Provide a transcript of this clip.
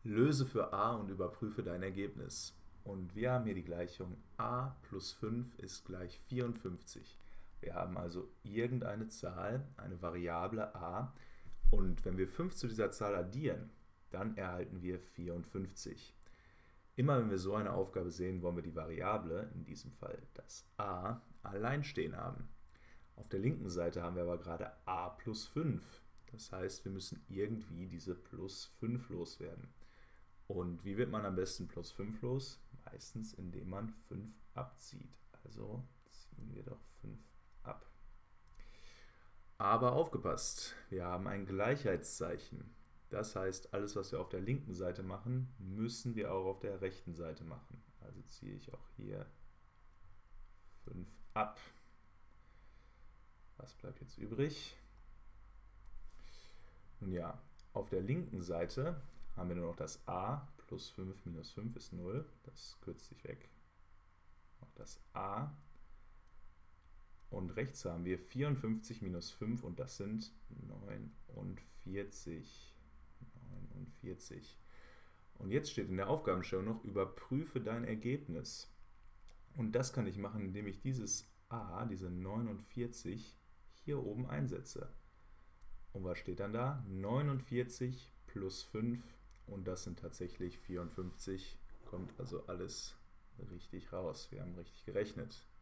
Löse für a und überprüfe dein Ergebnis. Und wir haben hier die Gleichung a plus 5 ist gleich 54. Wir haben also irgendeine Zahl, eine Variable a, und wenn wir 5 zu dieser Zahl addieren, dann erhalten wir 54. Immer wenn wir so eine Aufgabe sehen, wollen wir die Variable, in diesem Fall das a, allein stehen haben. Auf der linken Seite haben wir aber gerade a plus 5. Das heißt, wir müssen irgendwie diese plus 5 loswerden. Und wie wird man am besten plus 5 los? Meistens, indem man 5 abzieht. Also ziehen wir doch 5 ab. Aber aufgepasst, wir haben ein Gleichheitszeichen. Das heißt, alles, was wir auf der linken Seite machen, müssen wir auch auf der rechten Seite machen. Also ziehe ich auch hier 5 ab. Was bleibt jetzt übrig? Nun ja, auf der linken Seite haben wir nur noch das a, plus 5 minus 5 ist 0, das kürzt sich weg. Noch das a. Und rechts haben wir 54 minus 5 und das sind 49. 49. Und jetzt steht in der Aufgabenstellung noch, überprüfe dein Ergebnis. Und das kann ich machen, indem ich dieses a, diese 49, hier oben einsetze. Und was steht dann da? 49 plus 5 und das sind tatsächlich 54. Kommt also alles richtig raus. Wir haben richtig gerechnet.